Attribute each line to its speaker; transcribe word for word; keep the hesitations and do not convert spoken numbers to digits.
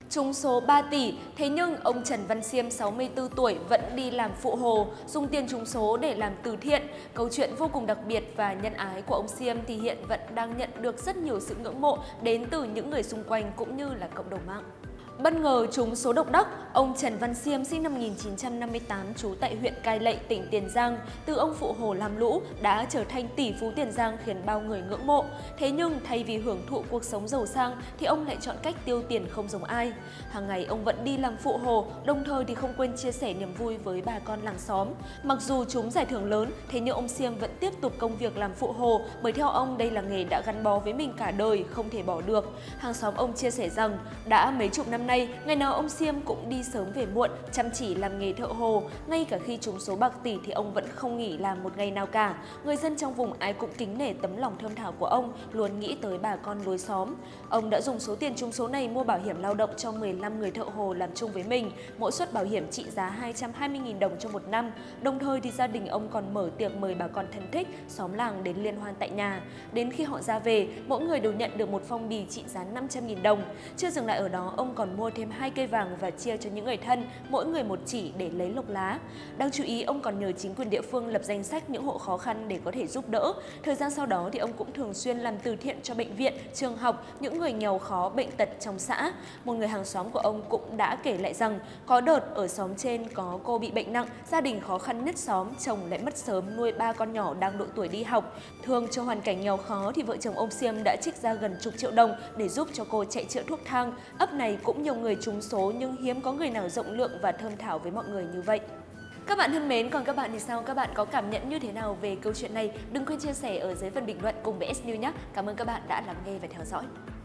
Speaker 1: Trúng số ba tỷ, thế nhưng ông Trần Văn Xiêm sáu mươi tư tuổi vẫn đi làm phụ hồ, dùng tiền trúng số để làm từ thiện. Câu chuyện vô cùng đặc biệt và nhân ái của ông Xiêm thì hiện vẫn đang nhận được rất nhiều sự ngưỡng mộ đến từ những người xung quanh cũng như là cộng đồng mạng. Bất ngờ trúng số độc đắc, ông Trần Văn Xiêm sinh năm một nghìn chín trăm năm mươi tám trú tại huyện Cai Lậy, tỉnh Tiền Giang, từ ông phụ hồ làm lũ đã trở thành tỷ phú Tiền Giang khiến bao người ngưỡng mộ. Thế nhưng thay vì hưởng thụ cuộc sống giàu sang thì ông lại chọn cách tiêu tiền không giống ai. Hàng ngày ông vẫn đi làm phụ hồ, đồng thời thì không quên chia sẻ niềm vui với bà con làng xóm. Mặc dù trúng giải thưởng lớn, thế nhưng ông Xiêm vẫn tiếp tục công việc làm phụ hồ bởi theo ông đây là nghề đã gắn bó với mình cả đời, không thể bỏ được. Hàng xóm ông chia sẻ rằng đã mấy chục năm nay, ngày nào ông Xiêm cũng đi sớm về muộn, chăm chỉ làm nghề thợ hồ. Ngay cả khi trúng số bạc tỷ thì ông vẫn không nghỉ làm một ngày nào cả. Người dân trong vùng ai cũng kính nể tấm lòng thơm thảo của ông, luôn nghĩ tới bà con lối xóm. Ông đã dùng số tiền trúng số này mua bảo hiểm lao động cho mười lăm người thợ hồ làm chung với mình, mỗi suất bảo hiểm trị giá hai trăm hai mươi nghìn đồng cho một năm. Đồng thời thì gia đình ông còn mở tiệc mời bà con thân thích, xóm làng đến liên hoan tại nhà. Đến khi họ ra về, mỗi người đều nhận được một phong bì trị giá năm trăm nghìn đồng. Chưa dừng lại ở đó, ông còn mua thêm hai cây vàng và chia cho những người thân, mỗi người một chỉ để lấy lộc lá. Đáng chú ý, ông còn nhờ chính quyền địa phương lập danh sách những hộ khó khăn để có thể giúp đỡ. Thời gian sau đó thì ông cũng thường xuyên làm từ thiện cho bệnh viện, trường học, những người nghèo khó, bệnh tật trong xã. Một người hàng xóm của ông cũng đã kể lại rằng có đợt ở xóm trên có cô bị bệnh nặng, gia đình khó khăn nhất xóm, chồng lại mất sớm nuôi ba con nhỏ đang độ tuổi đi học. Thường cho hoàn cảnh nghèo khó thì vợ chồng ông Xiêm đã trích ra gần chục triệu đồng để giúp cho cô chạy chữa thuốc thang. Ấp này cũng nhiều người trúng số nhưng hiếm có người nào rộng lượng và thơm thảo với mọi người như vậy. Các bạn thân mến, còn các bạn thì sao? Các bạn có cảm nhận như thế nào về câu chuyện này? Đừng quên chia sẻ ở dưới phần bình luận cùng với ét News nhé! Cảm ơn các bạn đã lắng nghe và theo dõi.